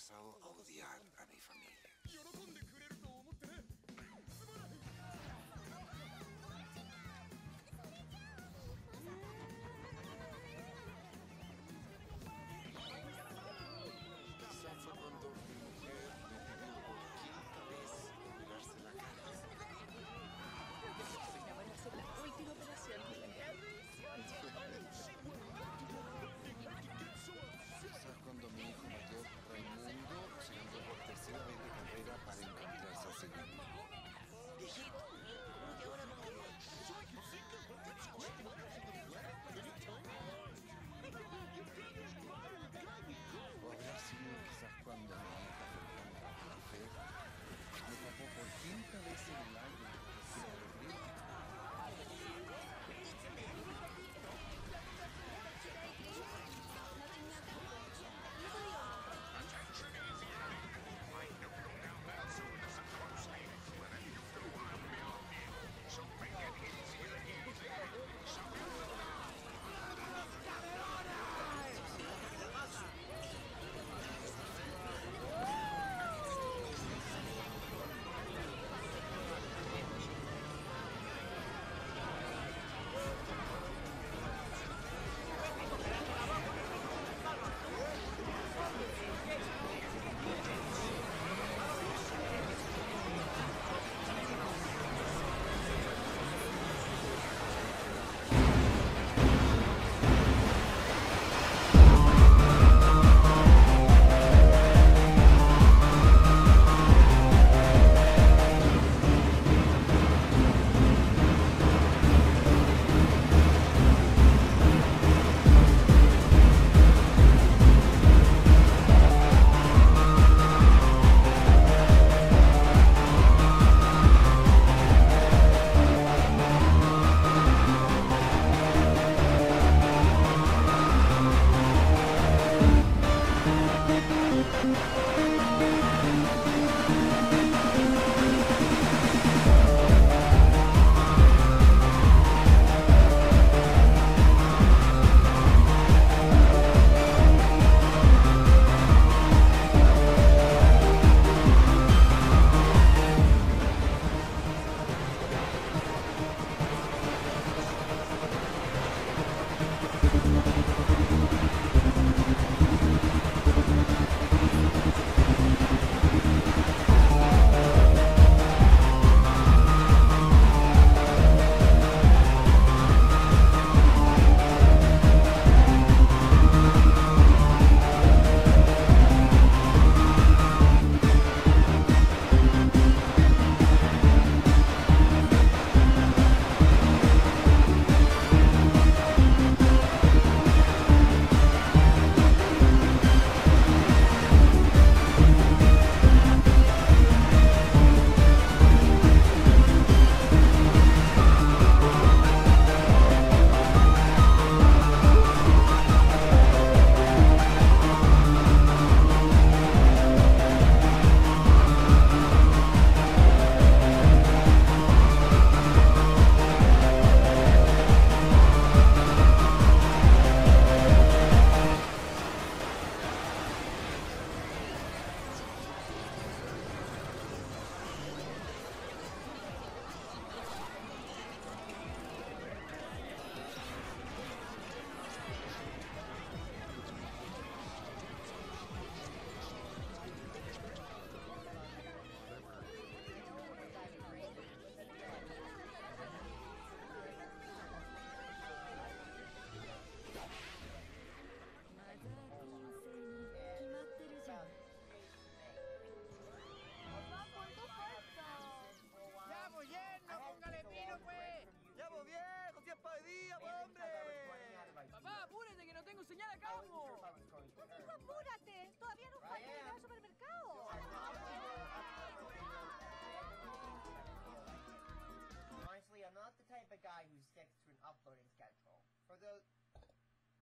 pasado a odiar a mi familia. Quizá fue cuando mi mujer me pidió por quinta vez operarse la cara. Van a hacer la última operación. Quizás cuando mi hijo mayor, Raimundo, se cambió por tercera vez de carrera para encontrarse a sí mismo. Viejito, ¿cómo que ahora no? O habrá sido quizás cuando mi hija Fernanda, mujer, me tapó por quinta vez en el año de alegría. Papá, apúrate que no tengo señal acá, vamos. No tengo apura,